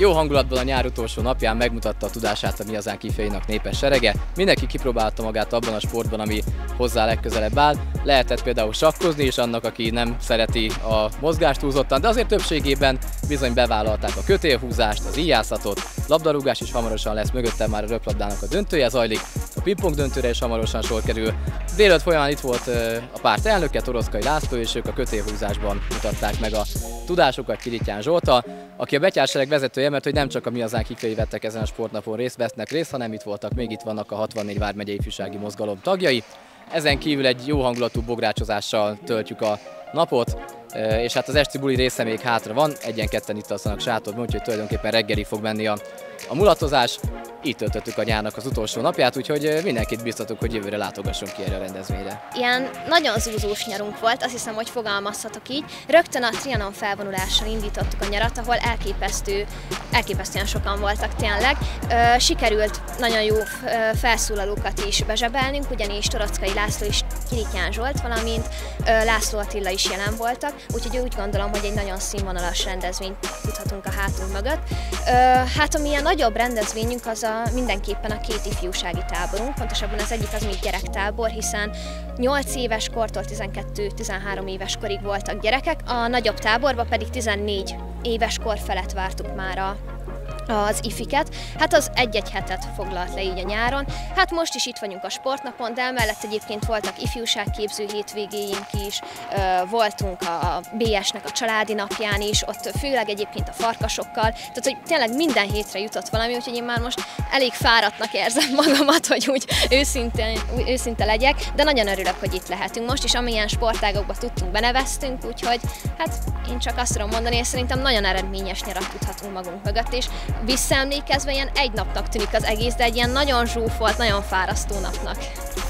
Jó hangulatban a nyár utolsó napján megmutatta a tudását a Mi Hazánk ifjainak népes serege. Mindenki kipróbálta magát abban a sportban, ami hozzá legközelebb áll. Lehetett például sakkozni is annak, aki nem szereti a mozgást túlzottan, de azért többségében bizony bevállalták a kötélhúzást, az íjászatot, labdarúgás is hamarosan lesz, mögöttem már a röplabdának a döntője zajlik, a pingpong döntőre is hamarosan sor kerül. Délelőtt folyamán itt volt a párt elnöke, Toroczkai László, és ők a kötélhúzásban mutatták meg a tudásukat Kirityán Zsolttal, aki a betyársereg vezetője, mert hogy nem csak a Mi Hazánk ifjai vettek ezen a sportnapon vesznek részt, hanem itt voltak még, itt vannak a 64 vármegyei ifjúsági mozgalom tagjai. Ezen kívül egy jó hangulatú bográcsozással töltjük a napot, és hát az esti buli része még hátra van, egyen-ketten itt alszanak sátorban, úgyhogy tulajdonképpen reggelig fog menni a mulatozás. Így töltöttük a nyárnak az utolsó napját, úgyhogy mindenkit biztatok, hogy jövőre látogasson ki erre a rendezvényre. Ilyen nagyon zúzós nyarunk volt, azt hiszem, hogy fogalmazhatok így. Rögtön a Trianon felvonulással indítottuk a nyarat, ahol elképesztően sokan voltak tényleg. Sikerült nagyon jó felszólalókat is bezsebelnünk, ugyanis Toroczkai László és Kirityán Zsolt, valamint László Attila is jelen voltak, úgyhogy úgy gondolom, hogy egy nagyon színvonalas rendezvényt tudhatunk a hátunk mögött. Hát ami a nagyobb rendezvényünk, az mindenképpen a két ifjúsági táborunk, pontosabban az egyik az még gyerektábor, hiszen 8 éves kortól 12-13 éves korig voltak gyerekek, a nagyobb táborban pedig 14 éves kor felett vártuk már az ifiket. Hát az egy-egy hetet foglalt le így a nyáron. Hát most is itt vagyunk a sportnapon, de emellett egyébként voltak ifjúságképző hétvégéink is, voltunk a BS-nek a családi napján is, ott főleg egyébként a farkasokkal, tehát hogy tényleg minden hétre jutott valami, úgyhogy én már most elég fáradtnak érzem magamat, hogy úgy őszinte legyek, de nagyon örülök, hogy itt lehetünk most, és amilyen sportágokba tudtunk, beneveztünk, úgyhogy hát én csak azt tudom mondani, és szerintem nagyon eredményes nyarat tudhatunk magunk mögött, és visszaemlékezve ilyen egy napnak tűnik az egész, de egy ilyen nagyon zsúfolt, nagyon fárasztó napnak.